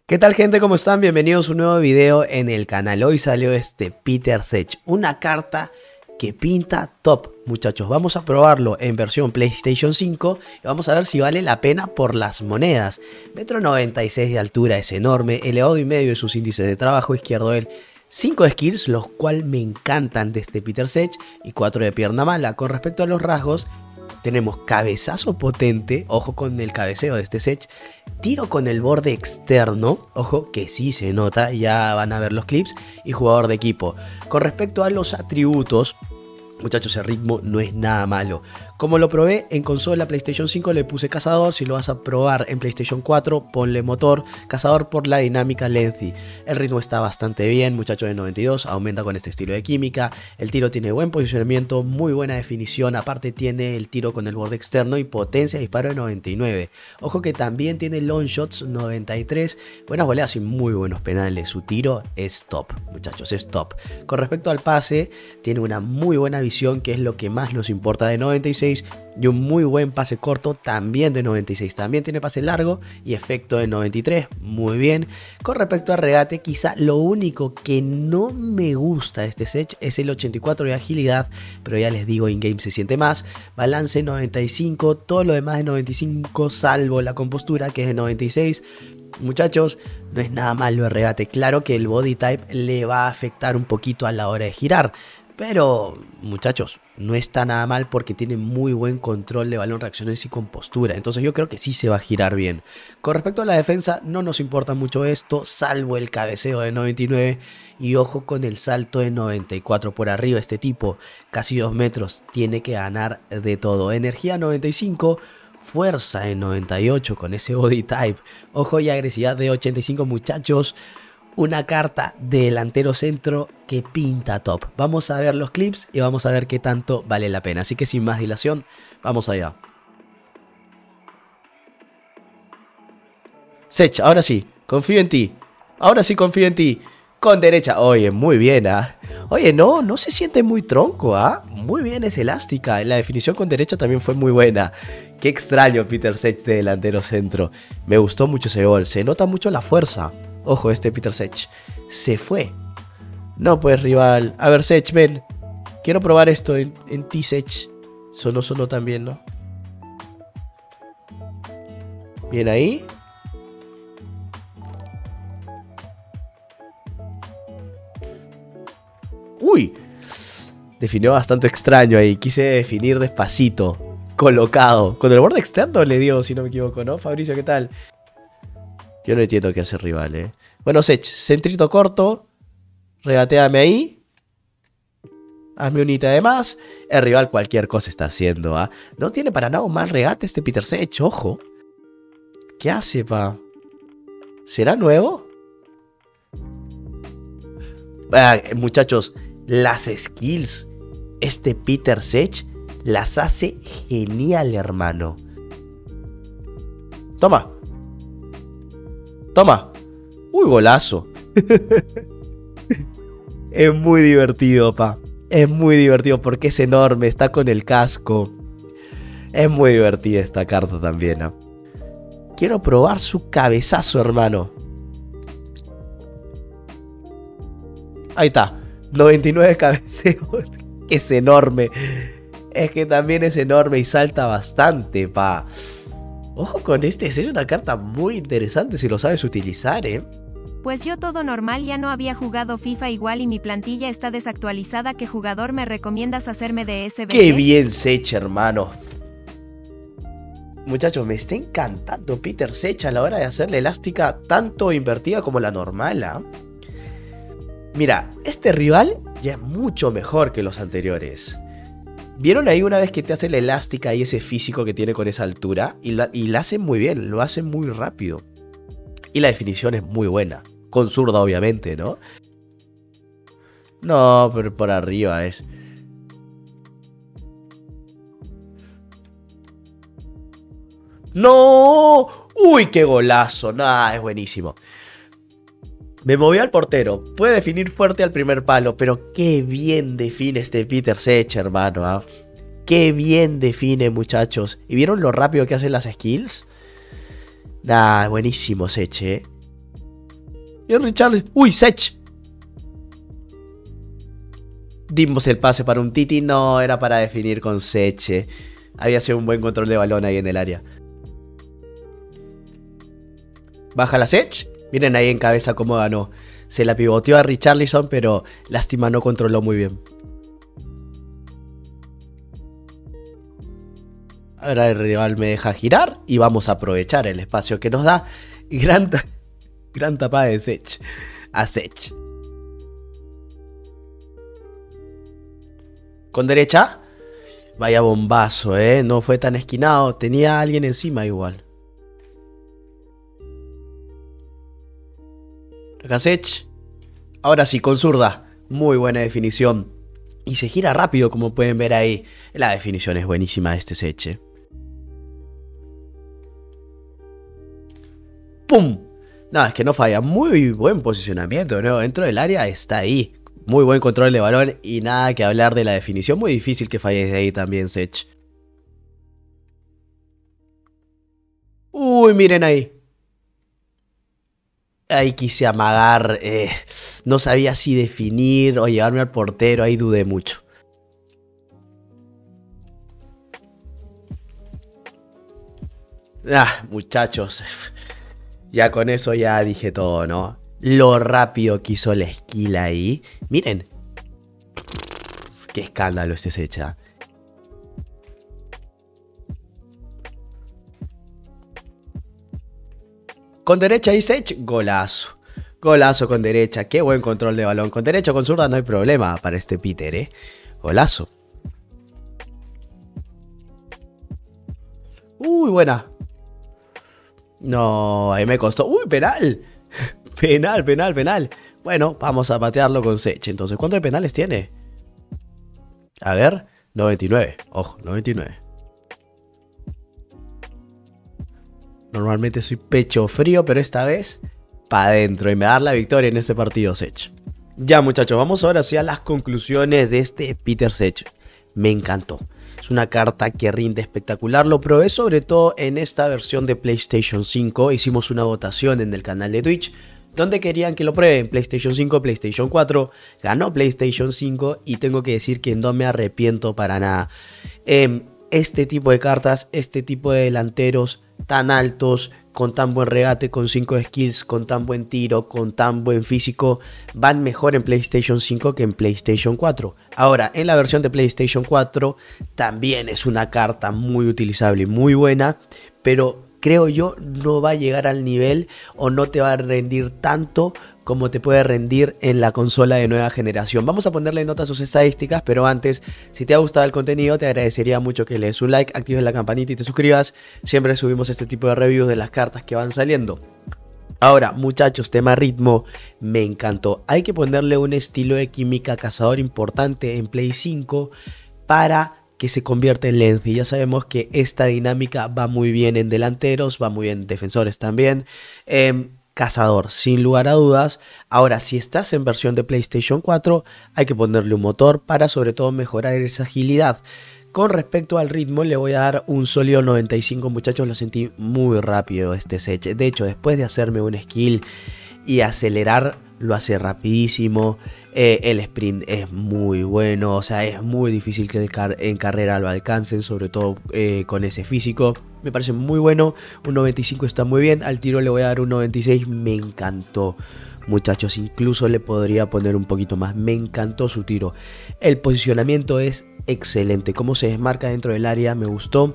¿Qué tal, gente? ¿Cómo están? Bienvenidos a un nuevo video en el canal. Hoy salió este Peter Sech, una carta que pinta top, muchachos. Vamos a probarlo en versión PlayStation 5 y vamos a ver si vale la pena por las monedas. 1,96 m de altura, es enorme, elevado y medio de sus índices de trabajo, izquierdo él. 5 skills, los cuales me encantan de este Peter Sech, y 4 de pierna mala. Con respecto a los rasgos, tenemos cabezazo potente, ojo con el cabeceo de este Sech, tiro con el borde externo, ojo que sí se nota, ya van a ver los clips, y jugador de equipo. Con respecto a los atributos, muchachos, el ritmo no es nada malo. Como lo probé en consola PlayStation 5 le puse cazador. Si lo vas a probar en PlayStation 4 ponle motor, cazador por la dinámica lengthy. El ritmo está bastante bien, muchachos, de 92, aumenta con este estilo de química. El tiro tiene buen posicionamiento, muy buena definición, aparte tiene el tiro con el borde externo y potencia de disparo de 99. Ojo que también tiene long shots 93, buenas voleas y muy buenos penales. Su tiro es top, muchachos, es top. Con respecto al pase, tiene una muy buena visión, que es lo que más nos importa, de 96, y un muy buen pase corto también de 96. También tiene pase largo y efecto de 93, muy bien. Con respecto a regate, quizá lo único que no me gusta de este Sech es el 84 de agilidad, pero ya les digo, in game se siente más. Balance 95, todo lo demás de 95 salvo la compostura, que es de 96. Muchachos, no es nada malo el regate. Claro que el body type le va a afectar un poquito a la hora de girar, pero muchachos, no está nada mal porque tiene muy buen control de balón, reacciones y compostura. Entonces yo creo que sí se va a girar bien. Con respecto a la defensa, no nos importa mucho esto, salvo el cabeceo de 99. Y ojo con el salto de 94 por arriba. Este tipo, casi 2 metros, tiene que ganar de todo. Energía 95. Fuerza de 98 con ese body type. Ojo y agresividad de 85, muchachos. Una carta de delantero centro que pinta top. Vamos a ver los clips y vamos a ver qué tanto vale la pena. Así que sin más dilación, vamos allá. Sech, ahora sí, confío en ti. Ahora sí confío en ti. Con derecha. Oye, muy bien, ¿ah? Oye, no se siente muy tronco, ¿ah? Muy bien, es elástica. La definición con derecha también fue muy buena. Qué extraño Peter Sech de delantero centro. Me gustó mucho ese gol. Se nota mucho la fuerza. Ojo, este Peter Sech se fue. No, pues, rival. A ver, Sech, ven. Quiero probar esto en ti, Sech. Solo también, ¿no? Bien ahí. Uy. Definió bastante extraño ahí. Quise definir despacito. Colocado. Con el borde externo le dio, si no me equivoco, ¿no? Fabricio, ¿qué tal? Yo no entiendo qué hace el rival, ¿eh? Bueno, Sech, centrito corto. Regateame ahí. Hazme un hito de más. El rival cualquier cosa está haciendo, ¿ah? No tiene para nada un mal regate este Peter Sech, ojo. ¿Qué hace, pa? ¿Será nuevo? Muchachos, las skills, este Peter Sech las hace genial, hermano. Toma. Toma. Uy, golazo. Es muy divertido, pa. Es muy divertido porque es enorme, está con el casco. Es muy divertida esta carta también, ¿eh? Quiero probar su cabezazo, hermano. Ahí está. 99 cabeceos. Es enorme. Es que también es enorme y salta bastante, pa. Ojo con este, es una carta muy interesante si lo sabes utilizar, ¿eh? Pues yo todo normal, ya no había jugado FIFA igual y mi plantilla está desactualizada. ¿Qué jugador me recomiendas hacerme de SBC? ¡Qué bien Sech, hermano! Muchachos, me está encantando Peter Sech a la hora de hacer la elástica tanto invertida como la normal, ¿eh? Mira, este rival ya es mucho mejor que los anteriores. ¿Vieron ahí una vez que te hace la elástica y ese físico que tiene con esa altura? Y la hace muy bien, lo hace muy rápido. Y la definición es muy buena. Con zurda, obviamente, ¿no? No, pero por arriba es. ¡No! ¡Uy, qué golazo! Nah, es buenísimo. Me movió al portero. Puede definir fuerte al primer palo, pero qué bien define este Peter Sech, hermano, ¿eh? Qué bien define, muchachos. ¿Y vieron lo rápido que hacen las skills? Nah, buenísimo Sech, ¿eh? Y Richarlison. ¡Uy, Sech! Dimos el pase para un Titi. No, era para definir con Sech. Había sido un buen control de balón ahí en el área. Baja la Sech. Miren ahí en cabeza cómo ganó. Se la pivoteó a Richarlison, pero lástima no controló muy bien. Ahora el rival me deja girar y vamos a aprovechar el espacio que nos da. Gran tapada de Sech. A Sech. Con derecha. Vaya bombazo, no fue tan esquinado. Tenía a alguien encima igual. Acá Sech. Ahora sí, con zurda. Muy buena definición. Y se gira rápido, como pueden ver ahí. La definición es buenísima de este Sech. ¡Pum! No, es que no falla. Muy buen posicionamiento, ¿no? Dentro del área está ahí. Muy buen control de balón y nada que hablar de la definición. Muy difícil que falle desde ahí también, Sech. Uy, miren ahí. Ahí quise amagar. No sabía si definir o llevarme al portero. Ahí dudé mucho. Muchachos. Ya con eso ya dije todo, ¿no? Lo rápido que hizo la esquila ahí. Miren. Qué escándalo este Sech. Con derecha y Sech, golazo. Golazo con derecha. Qué buen control de balón. Con derecha o con zurda no hay problema para este Peter, Golazo. Uy, buena. No, ahí me costó. ¡Uy, penal! Penal. Bueno, vamos a patearlo con Sech. Entonces, ¿cuántos de penales tiene? A ver, 99. Ojo, 99. Normalmente soy pecho frío, pero esta vez para adentro. Y me da la victoria en este partido, Sech. Ya, muchachos, vamos ahora sí a las conclusiones de este Peter Sech. Me encantó. Es una carta que rinde espectacular. Lo probé sobre todo en esta versión de PlayStation 5. Hicimos una votación en el canal de Twitch donde querían que lo pruebe en PlayStation 5, PlayStation 4. Ganó PlayStation 5 y tengo que decir que no me arrepiento para nada. Este tipo de cartas, este tipo de delanteros tan altos, con tan buen regate, con 5 skills, con tan buen tiro, con tan buen físico, van mejor en PlayStation 5 que en PlayStation 4. Ahora, en la versión de PlayStation 4 también es una carta muy utilizable y muy buena, pero creo yo no va a llegar al nivel o no te va a rendir tanto como te puede rendir en la consola de nueva generación. Vamos a ponerle nota a sus estadísticas, pero antes, si te ha gustado el contenido, te agradecería mucho que le des un like, actives la campanita y te suscribas. Siempre subimos este tipo de reviews de las cartas que van saliendo. Ahora, muchachos, tema ritmo, me encantó. Hay que ponerle un estilo de química cazador importante en Play 5 para que se convierta en lengthy. Ya sabemos que esta dinámica va muy bien en delanteros, va muy bien en defensores también. Cazador, sin lugar a dudas. Ahora, si estás en versión de PlayStation 4, hay que ponerle un motor para sobre todo mejorar esa agilidad. Con respecto al ritmo, le voy a dar un sólido 95, muchachos. Lo sentí muy rápido este Sech. De hecho, después de hacerme un skill y acelerar, lo hace rapidísimo. El sprint es muy bueno, o sea, es muy difícil que en carrera lo alcancen, sobre todo con ese físico. Me parece muy bueno, un 95 está muy bien. Al tiro le voy a dar un 96, me encantó. Muchachos, incluso le podría poner un poquito más, me encantó su tiro. El posicionamiento es excelente, cómo se desmarca dentro del área, me gustó.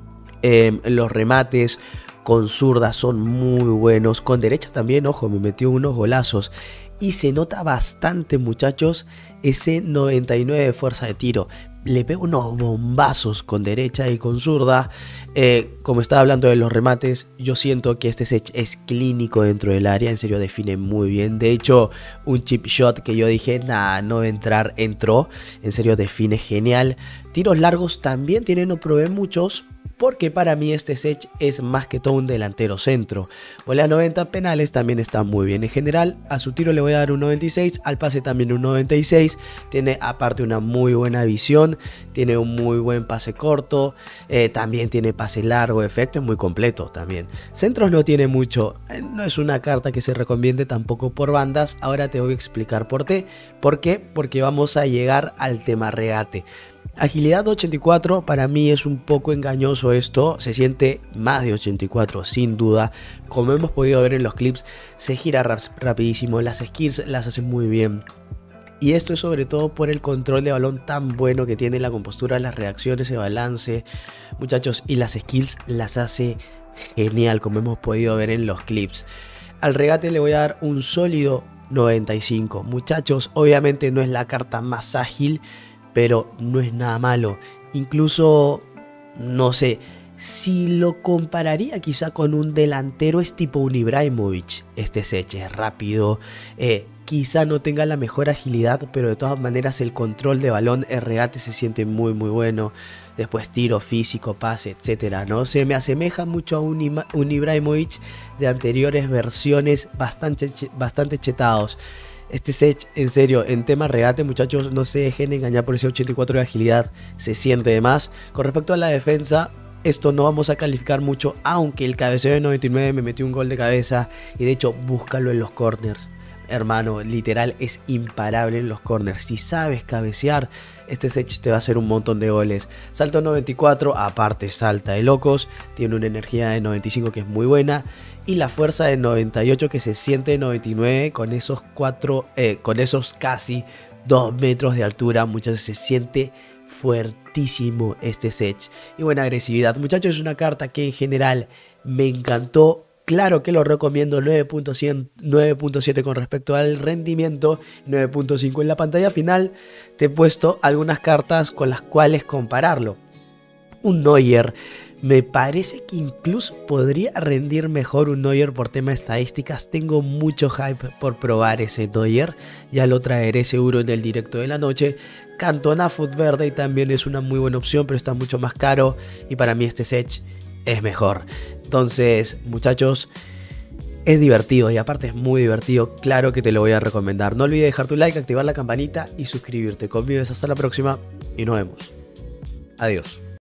Los remates con zurda son muy buenos, con derecha también, ojo, me metió unos golazos. Y se nota bastante, muchachos, ese 99 de fuerza de tiro. Le pego unos bombazos con derecha y con zurda. Como estaba hablando de los remates, yo siento que este Sech es clínico dentro del área. En serio, define muy bien. De hecho, un chip shot que yo dije, nada, no va a entrar, entró. En serio, define genial. Tiros largos también tiene, no probé muchos, porque para mí este Sech es más que todo un delantero centro. Volea 90, penales también está muy bien. En general a su tiro le voy a dar un 96, al pase también un 96. Tiene aparte una muy buena visión, tiene un muy buen pase corto, también tiene pase largo, efecto es muy completo también. Centros no tiene mucho, no es una carta que se recomiende tampoco por bandas. Ahora te voy a explicar por qué. Porque vamos a llegar al tema regate. Agilidad 84, para mí es un poco engañoso esto, se siente más de 84 sin duda. Como hemos podido ver en los clips, se gira rapidísimo, las skills las hace muy bien. Y esto es sobre todo por el control de balón tan bueno que tiene, la compostura, las reacciones, el balance, muchachos, y las skills las hace genial, como hemos podido ver en los clips. Al regate le voy a dar un sólido 95. Muchachos, obviamente no es la carta más ágil, pero no es nada malo. Incluso, no sé, si lo compararía quizá con un delantero, es tipo un Ibrahimovic. Este Sech es rápido, quizá no tenga la mejor agilidad, pero de todas maneras el control de balón, el regate se siente muy bueno. Después tiro, físico, pase, etcétera, ¿no? Se me asemeja mucho a un Ibrahimovic de anteriores versiones, bastante chetados. Este Sech, en serio, en tema regate, muchachos, no se dejen engañar por ese 84 de agilidad, se siente de más. Con respecto a la defensa, esto no vamos a calificar mucho, aunque el cabeceo de 99 me metió un gol de cabeza y de hecho búscalo en los corners. Hermano, literal es imparable en los corners. Si sabes cabecear, este Sech te va a hacer un montón de goles. Salto 94, aparte salta de locos. Tiene una energía de 95 que es muy buena. Y la fuerza de 98 que se siente de 99 con esos casi 2 metros de altura. Muchas veces se siente fuertísimo este Sech. Y buena agresividad. Muchachos, es una carta que en general me encantó. Claro que lo recomiendo, 9.7 con respecto al rendimiento, 9.5 en la pantalla final. Te he puesto algunas cartas con las cuales compararlo. Un Neuer, me parece que incluso podría rendir mejor un Neuer por tema de estadísticas. Tengo mucho hype por probar ese Neuer, ya lo traeré seguro en el directo de la noche. Cantona Foot Verde también es una muy buena opción, pero está mucho más caro y para mí este Sech es mejor. Entonces, muchachos, es divertido y aparte es muy divertido. Claro que te lo voy a recomendar. No olvides dejar tu like, activar la campanita y suscribirte. Conmigo es hasta la próxima y nos vemos. Adiós.